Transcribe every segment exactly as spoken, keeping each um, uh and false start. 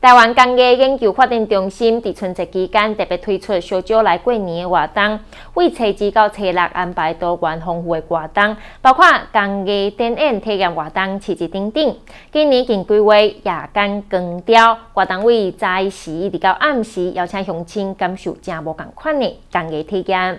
台湾工艺研究发展中心伫春节期间特别推出小酒来过年的活动，为初二到初六安排多元丰富的活动，包括工艺展演体验活动、市集等等。今年更规划夜间光雕活动，为早时一直到暗时，邀请乡亲感受正无同款的工艺体验。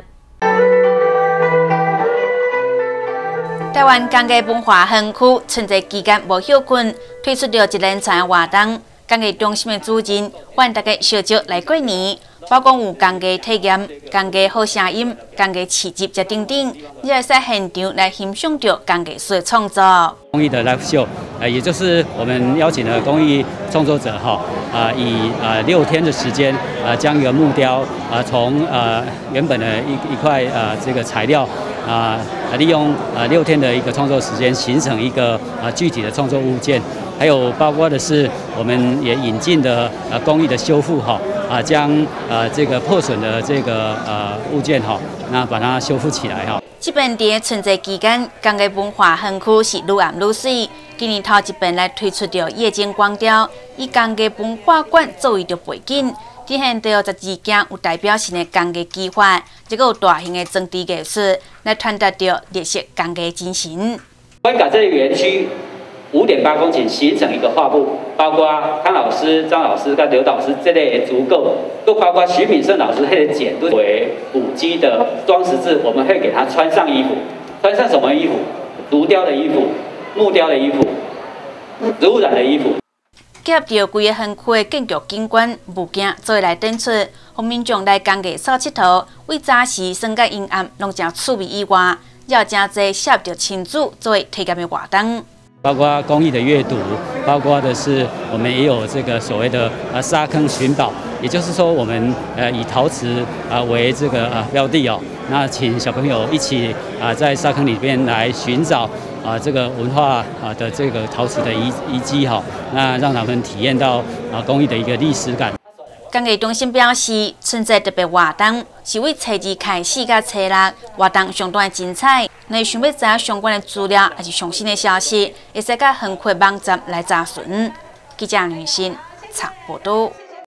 台湾工艺文化园区春节期间无休困，推出了一连串活动。工艺中心的主人欢迎大家小酒来过年，包括有工艺体验、工艺好声音、工艺市集等等等，你会在现场来欣赏到工艺师的创作。 公益的 live show， 呃，也就是我们邀请了公益创作者哈，啊、呃，以呃六天的时间，呃，将一个木雕，呃，从呃原本的一一块呃这个材料。 啊、呃，利用呃六天的一个创作时间，形成一个呃具体的创作物件，还有包括的是我们也引进的呃工艺的修复哈，啊、呃、将呃这个破损的这个呃物件哈，那把它修复起来哈。 这边在春节期间，工艺文化园区是愈暗愈水。今年头一遍来推出着夜间光雕，以工艺文化馆作为着背景。 展现到十二件有代表性的工艺技法，这个有大型的装置艺术，来传达着日式工艺精神。 我们把这个园区五点八公顷形成一个画布，包括康老师、张老师跟刘导师这类也足够，都包括徐敏胜老师他的剪度为五 G 的装饰字，我们会给他穿上衣服，穿上什么衣服？竹雕的衣服、木雕的衣服、植物染的衣服。 结合着规个园区的建筑景观物件做来展出，让民众来工艺扫佚佗，为早时算甲阴暗拢真趣味以外，也有真侪适合着亲子作为体验的活动。 包括公益的阅读，包括的是我们也有这个所谓的呃沙坑寻宝，也就是说我们呃以陶瓷啊为这个呃标的哦，那请小朋友一起啊在沙坑里边来寻找。 啊，这个文化啊的这个陶瓷的遗遗迹哈，那让他们体验到啊工艺的一个历史感。 工艺中心表示，春节特别活动是为初二开始到初六，活动相当精彩。若想要知影相关的资料，还是最新的消息，会使到园区网站来查询。记者梁信采报道。